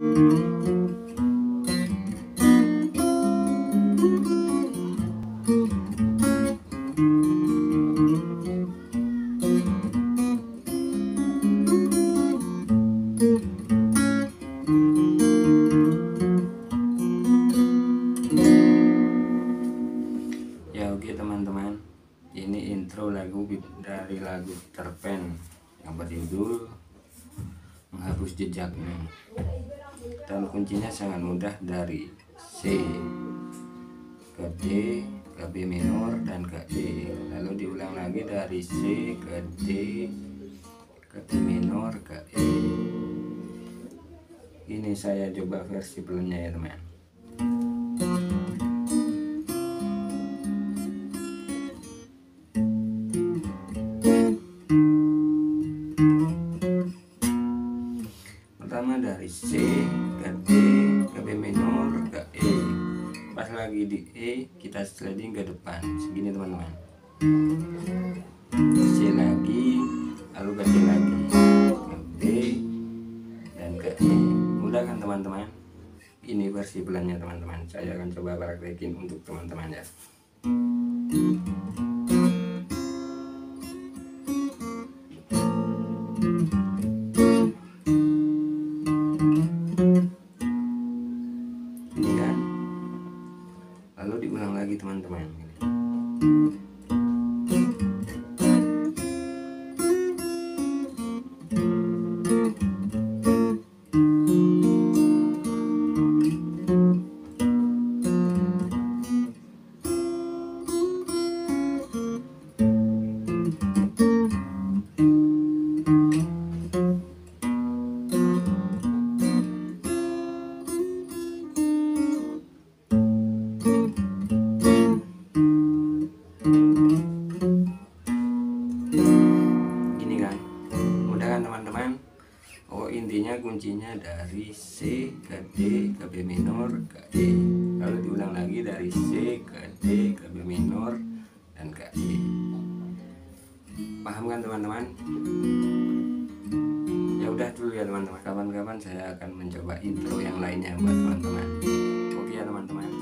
Ya oke teman-teman, ini intro lagu dari lagu Peter Pan yang berjudul Menghapus Jejaknya. Dan kuncinya sangat mudah, dari C ke D ke B minor dan ke E, lalu diulang lagi dari C ke D ke B minor ke E. Ini saya coba versi pelannya ya teman. Pertama dari C ke D ke B minor ke E, pas lagi di E kita sliding ke depan segini teman-teman. C lagi, lalu ke D lagi, ke B dan ke E. Mudah kan teman-teman? Ini versi pelannya teman-teman. Saya akan coba praktekin untuk teman-teman ya. Lalu diulang lagi teman-teman. Teman-teman, intinya kuncinya dari C ke D ke B minor ke E, lalu diulang lagi dari C ke D ke B minor dan ke E. Paham kan teman-teman? Ya udah dulu ya teman-teman, kapan-kapan saya akan mencoba intro yang lainnya buat teman-teman. Oke ya teman-teman.